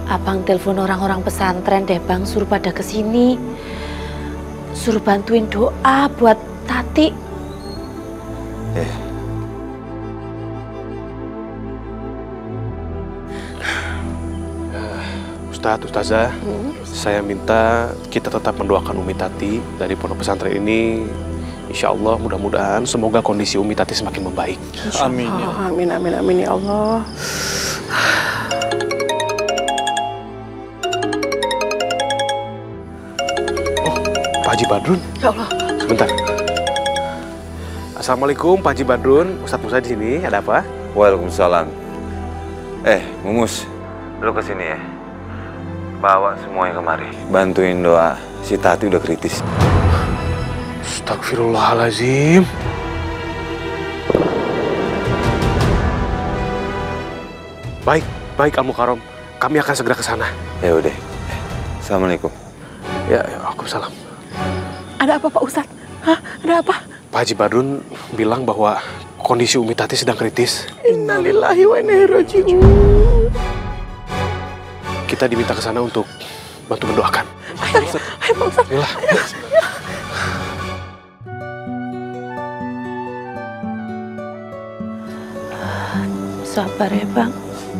Abang telepon orang-orang pesantren deh Bang, suruh pada kesini. Suruh bantuin doa buat Tati. Ustadz, Ustazah, saya minta kita tetap mendoakan Umi Tati dari pondok pesantren ini. Insya Allah mudah-mudahan semoga kondisi Umi Tati semakin membaik. Amin. Amin, amin, amin ya Allah. Oh, Pak Haji Badrun. Ya Allah. Sebentar. Assalamualaikum Pak Haji Badrun. Ustadz Musa di sini. Ada apa? Waalaikumsalam. Mumus, lu kesini ya. Bawa semuanya kemari. Bantuin doa. Si Tati udah kritis. Astagfirullahaladzim. Baik, baik Al-Mukarram. Kami akan segera ke sana. Ya udah. Assalamualaikum. Ya, waalaikumsalam. Ada apa Pak Ustadz? Hah? Ada apa? Pak Haji Badrun bilang bahwa kondisi Umi Tati sedang kritis. Innalillahi wa inna ilaihi raji'un. Kita diminta ke sana untuk bantu mendoakan. Ayo Pak Ustadz. Inilah. Sabar ya Bang.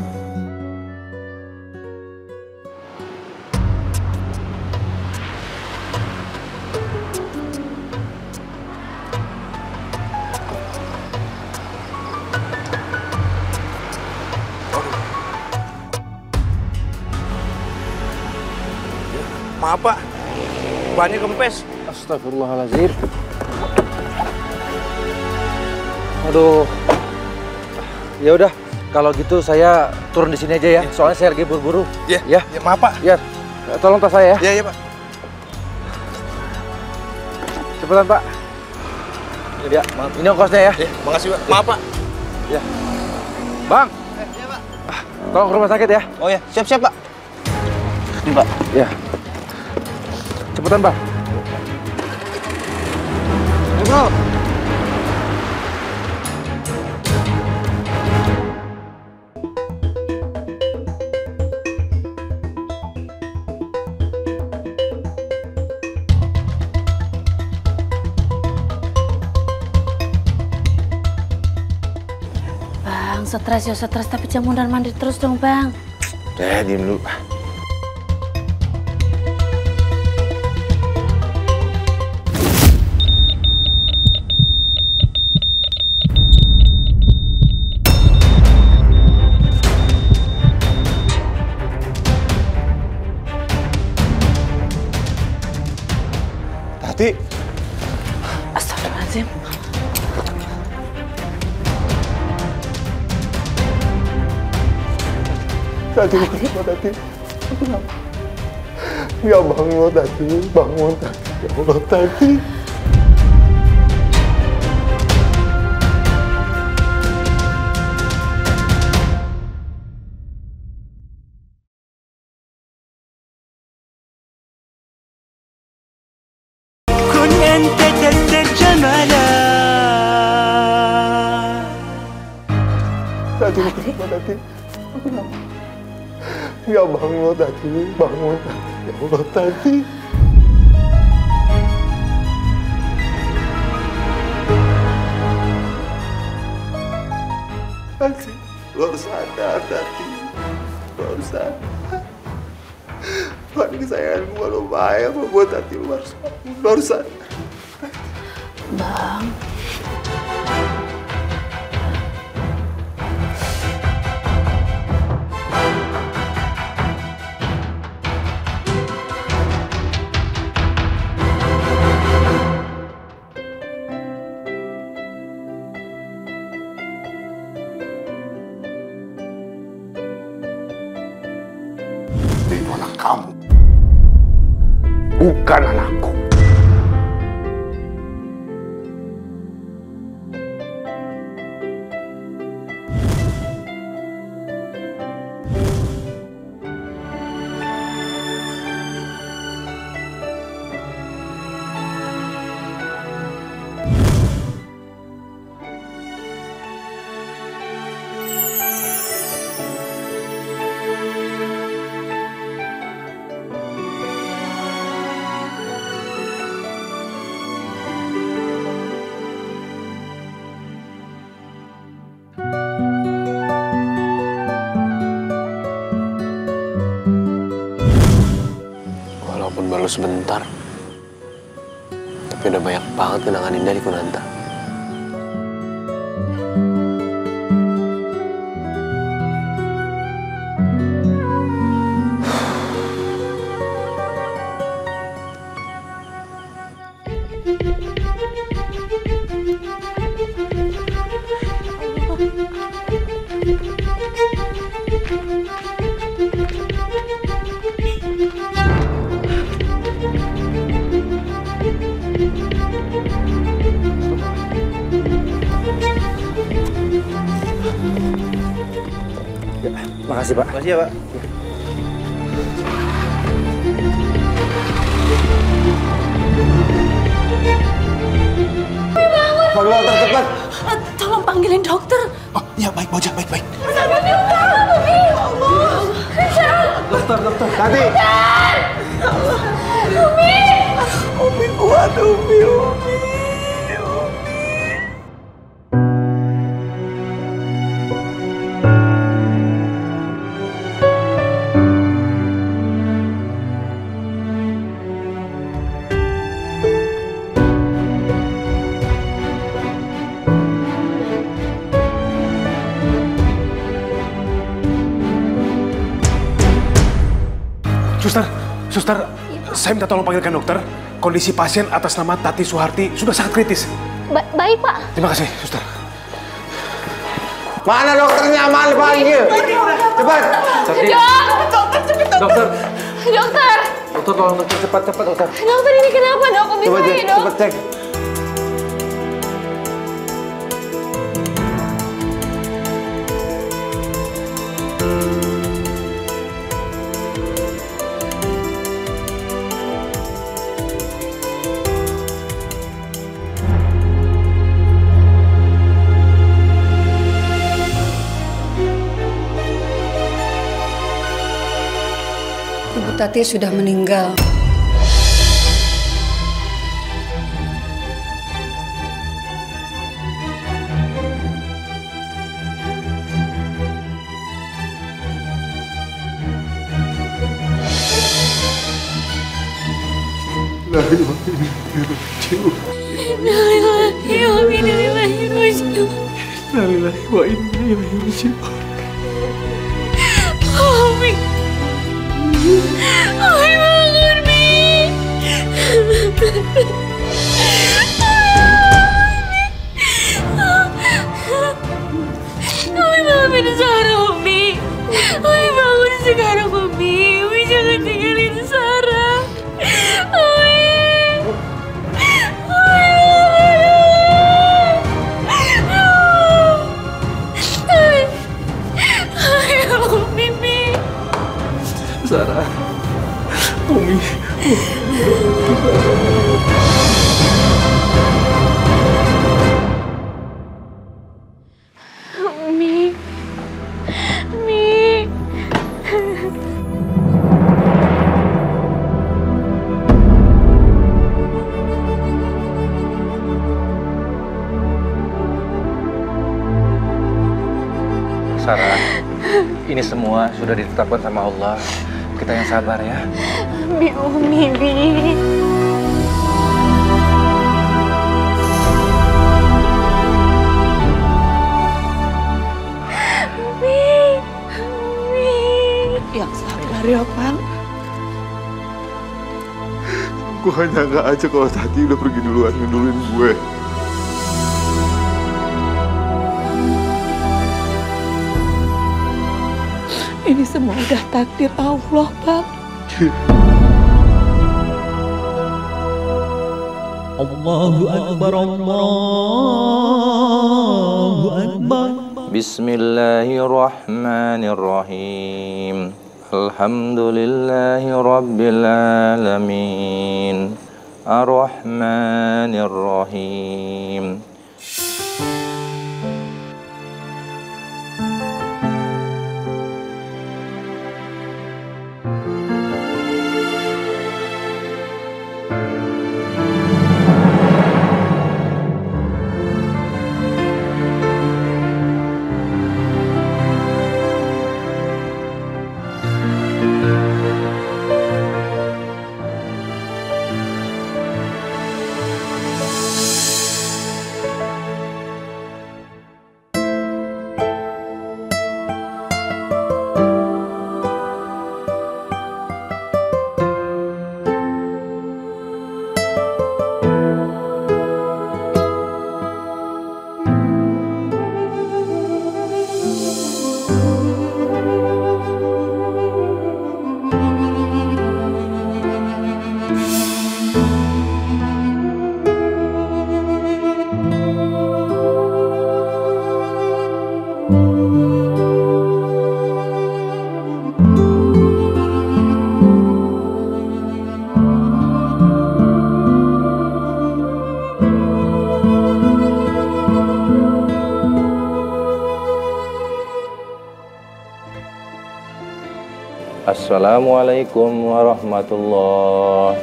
Maaf Pak, bannya kempes. Astagfirullahaladzim. Aduh. Ya udah, kalau gitu saya turun di sini aja ya. Soalnya saya lagi buru-buru. Ya, Ya. ya, maaf Pak. Ya. Tolong tas saya ya. Ya, ya Pak. Cepetan, Pak. Ini dia, maaf. Ini ongkosnya ya. Ya, makasih Pak. Maaf Pak. Ya. Bang. Ya Pak. Tolong ke rumah sakit ya. Oh ya, siap-siap Pak. Ini Pak. Ya. Cepetan, Bang. Ayo bro. Bang, stres ya stres, tapi jangan mundar-mandir terus dong Bang. Udah, diem dulu. Tati. Astagfirullahaladzim. Tati, Tati. Ya bangun Tati, bangun Tati. Ya Allah Tati. كن أنت تزداد جمالا. Tati, Tati. Ya bangun Tati, bangun Tati. Ya Allah Tati. Tati, lu harus sadar Tati. Lu harus sadar. Tadi kesayangan gua lo bahaya apa buat Tati, lu harus sadar. Bang. Itu anak kamu, bukan anakku. baru sebentar. Tapi udah banyak banget kenangan indah di Kunanta. Makasih Pak. Makasih ya Pak. Panggil dokter cepat. Tolong panggilin dokter. Oh iya, baik Boja, baik. Dokter. Tati. Umi kuat, Umi. Suster, saya minta tolong panggilkan dokter. Kondisi pasien atas nama Tati Suharti sudah sangat kritis. Baik, Pak. Terima kasih, suster. Mana dokternya? Amal panggil. Cepat. Dokter. Dokter, Dokter tolong dokter cepat dokter. dokter ini kenapa dok? Kok bisa ini dok? Cepat cek. Ibu Tati sudah meninggal. Umi bangun, Mi. Umi maafin Sarah, Umi. Umi bangun sekarang, Umi. Umi jangan tinggalin Sarah. Umi. Umi, Mi. Sarah. Umi. Mi. Mi. Sarah, ini semua sudah ditetapkan sama Allah. Kita yang sabar ya. Bi, Umi, Bi. Yang sabar ya, Bang. Gue gak nyangka aja kalau Tati udah pergi duluan ngeduluin gue. Ini semua udah takdir Allah, Bang. Allahu Akbar, Allahu Akbar. Bismillahirrahmanirrahim. Alhamdulillahi Rabbil Alamin. Ar-Rahmanir-Rahim. Assalamualaikum warahmatullahi.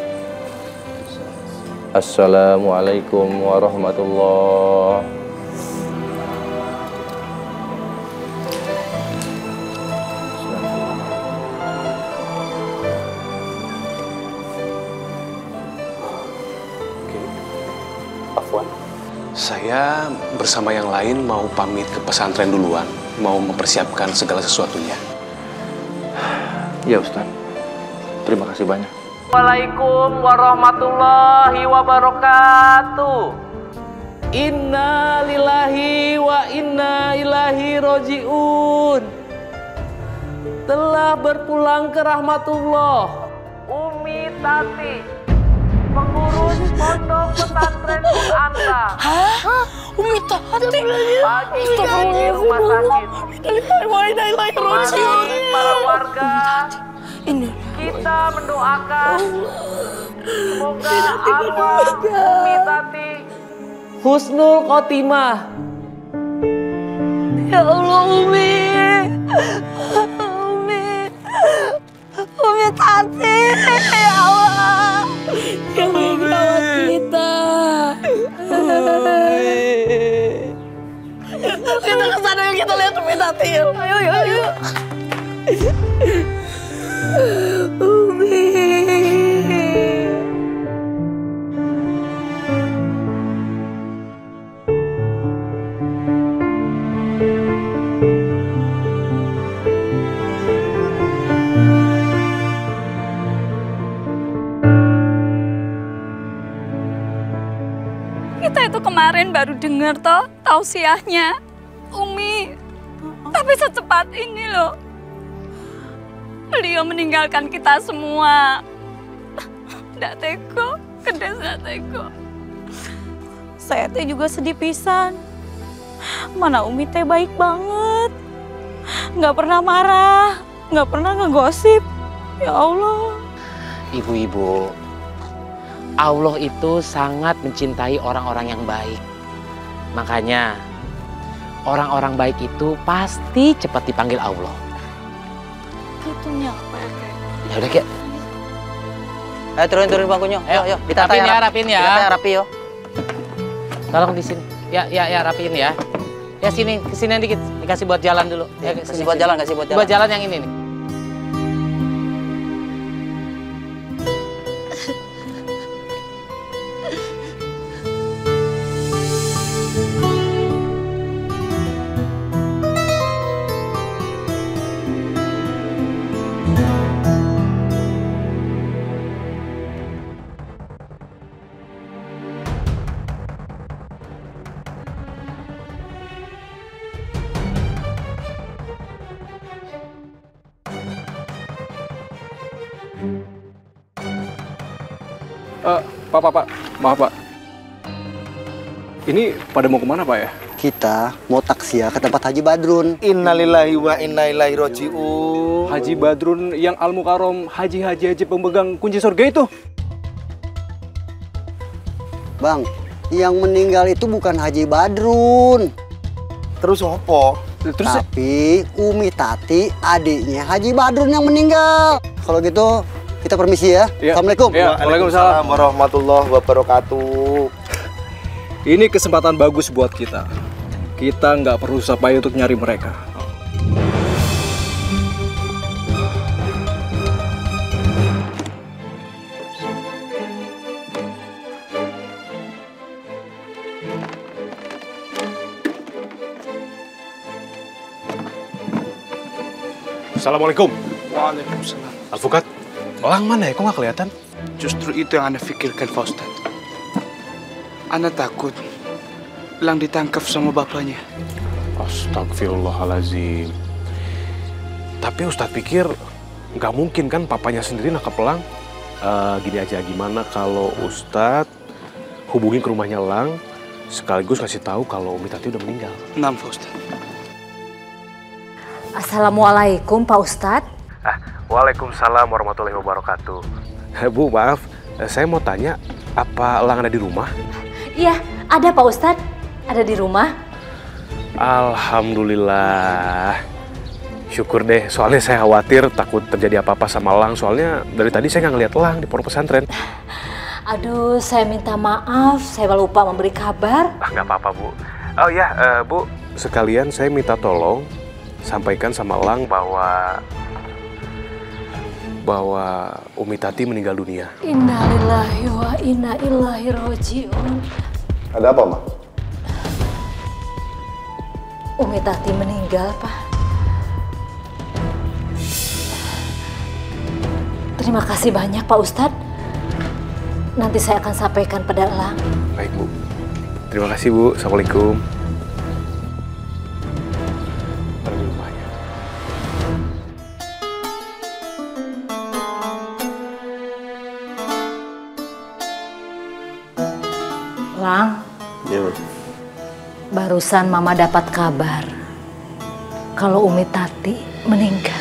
Assalamualaikum warahmatullahi. Saya bersama yang lain mau pamit ke pesantren duluan, mau mempersiapkan segala sesuatunya. Ya Ustaz, terima kasih banyak. Assalamualaikum warahmatullahi wabarakatuh. Inna lillahi wa inna ilaihi roji'un. Telah berpulang ke rahmatullah Umi Tati, pengurus pondok pesantren Kunanta. Hah? Umi Tati? Pagi ini di rumah sakit. Mari para warga kita mendoakan semoga arwah Umi Tati husnul khotimah. Ya Allah, Umi Tati, ya Allah, yang merawat kita. Kita kesana yuk, kita lihat Umi Tati. Ayo. Umi. Kita itu kemarin baru dengar toh tausiahnya Umi. Tapi secepat ini loh. Beliau meninggalkan kita semua. Nggak teko, kedes nggak teko. Saya teh juga sedih pisan. Mana Umi teh baik banget. Nggak pernah marah, nggak pernah ngegosip. Ya Allah. Ibu-ibu, Allah itu sangat mencintai orang-orang yang baik. Makanya orang-orang baik itu pasti cepat dipanggil Allah. Gitunya apa ya, Kak? Ya udah, Kak. Ayo turunin bangkunya. Ayo, ditata rapin ya, rapin ya. Ditata rapi yo. Tolong di sini. Ya, rapiin ya. Ya sini, kesini dikit. Dikasih buat jalan dulu. Ya, kasih buat jalan. Buat jalan yang ini nih. Pak, maaf Pak. Ini pada mau kemana Pak ya? Kita mau takziah ke tempat Haji Badrun. Innalillahi wa inna ilaihi roji'un. Haji Badrun yang Al-Mukarram, haji pemegang kunci surga itu. Bang, yang meninggal itu bukan Haji Badrun. Terus apa? Tapi Umi Tati, adiknya Haji Badrun yang meninggal. Kalau gitu kita permisi ya. Assalamualaikum. Waalaikumsalam warahmatullahi wabarakatuh. Ini kesempatan bagus buat kita. Kita nggak perlu susah payah untuk nyari mereka. Assalamualaikum. Waalaikumsalam. Alpukat, orang mana ya? Kok nggak kelihatan? Justru itu yang Anda pikirkan, Pak Ustadz. Anda takut Lang ditangkap sama bapaknya. Astagfirullahaladzim. Tapi Ustadz pikir nggak mungkin kan papanya sendiri nangkap Lang. Gini aja, gimana kalau Ustadz hubungin ke rumahnya Lang sekaligus kasih tahu kalau Umi Tati udah meninggal. Nah, Pak Ustadz. Assalamualaikum Pak Ustadz. Waalaikumsalam warahmatullahi wabarakatuh. Bu, maaf, saya mau tanya, apa Lang ada di rumah? Iya, ada Pak Ustadz. Ada di rumah. Alhamdulillah. Syukur deh, soalnya saya khawatir takut terjadi apa-apa sama Lang. Soalnya dari tadi saya nggak ngeliat Lang di pondok pesantren. Aduh, saya minta maaf, saya lupa memberi kabar. Nggak apa-apa, Bu. Oh ya, Bu, sekalian saya minta tolong sampaikan sama Lang bahwa Umi Tati meninggal dunia. Innalillahi wa inna ilaihi rajiun. Ada apa, Ma? Umi Tati meninggal, Pak. Terima kasih banyak, Pak Ustadz. Nanti saya akan sampaikan pada Elang. Baik, Bu. Terima kasih, Bu. Assalamualaikum. Lang. Iya, Bu. Barusan Mama dapat kabar kalau Umi Tati meninggal.